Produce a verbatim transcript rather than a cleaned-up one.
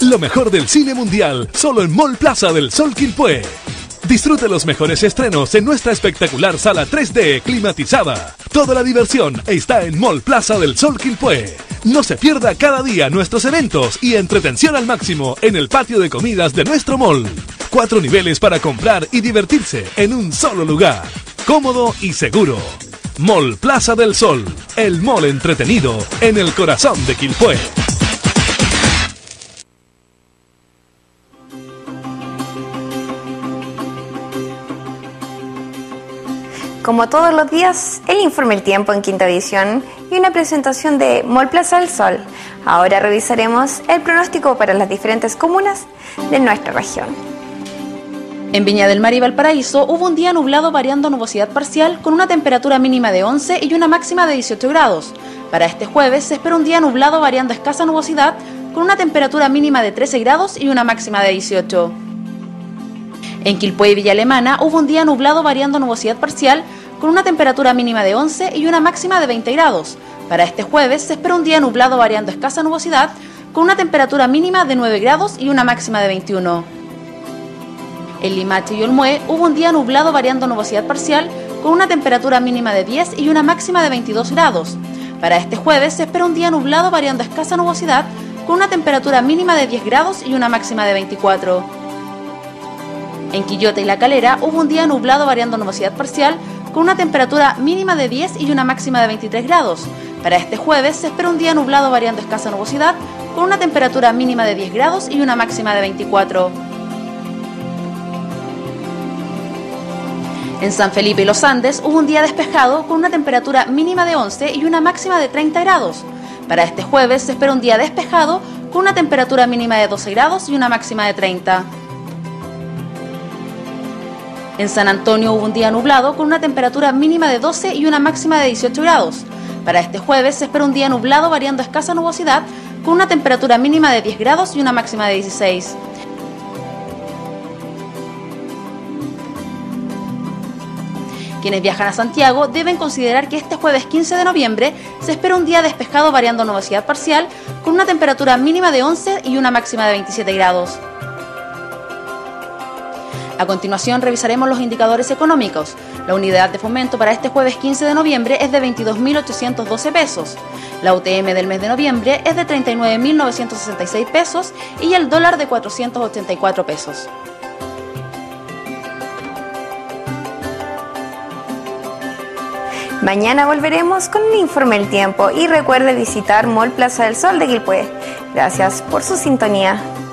Lo mejor del cine mundial, solo en Mall Plaza del Sol Quilpué. Disfrute los mejores estrenos en nuestra espectacular sala tres D climatizada. Toda la diversión está en Mall Plaza del Sol Quilpué. No se pierda cada día nuestros eventos y entretención al máximo en el patio de comidas de nuestro mall. Cuatro niveles para comprar y divertirse en un solo lugar. Cómodo y seguro. Mall Plaza del Sol, el mall entretenido en el corazón de Quilpué. Como todos los días, el informe El Tiempo en quinta edición y una presentación de Mall Plaza del Sol. Ahora revisaremos el pronóstico para las diferentes comunas de nuestra región. En Viña del Mar y Valparaíso hubo un día nublado variando nubosidad parcial con una temperatura mínima de once y una máxima de dieciocho grados. Para este jueves se espera un día nublado variando escasa nubosidad con una temperatura mínima de trece grados y una máxima de dieciocho. En Quilpué y Villa Alemana hubo un día nublado variando nubosidad parcial con una temperatura mínima de once y una máxima de veinte grados. Para este jueves se espera un día nublado variando escasa nubosidad con una temperatura mínima de nueve grados y una máxima de veintiuno. En Limache y Olmué hubo un día nublado variando nubosidad parcial con una temperatura mínima de diez y una máxima de veintidós grados. Para este jueves se espera un día nublado variando escasa nubosidad con una temperatura mínima de diez grados y una máxima de veinticuatro. En Quillota y La Calera hubo un día nublado variando nubosidad parcial con una temperatura mínima de diez y una máxima de veintitrés grados. Para este jueves se espera un día nublado variando escasa nubosidad con una temperatura mínima de diez grados y una máxima de veinticuatro. En San Felipe y Los Andes hubo un día despejado con una temperatura mínima de once y una máxima de treinta grados. Para este jueves se espera un día despejado con una temperatura mínima de doce grados y una máxima de treinta. En San Antonio hubo un día nublado con una temperatura mínima de doce y una máxima de dieciocho grados. Para este jueves se espera un día nublado variando escasa nubosidad con una temperatura mínima de diez grados y una máxima de dieciséis. Quienes viajan a Santiago deben considerar que este jueves quince de noviembre se espera un día despejado variando nubosidad parcial con una temperatura mínima de once y una máxima de veintisiete grados. A continuación revisaremos los indicadores económicos. La unidad de fomento para este jueves quince de noviembre es de veintidós mil ochocientos doce pesos. La U T M del mes de noviembre es de treinta y nueve mil novecientos sesenta y seis pesos y el dólar de cuatrocientos ochenta y cuatro pesos. Mañana volveremos con el informe El Tiempo y recuerde visitar Mall Plaza del Sol de Quilpué. Gracias por su sintonía.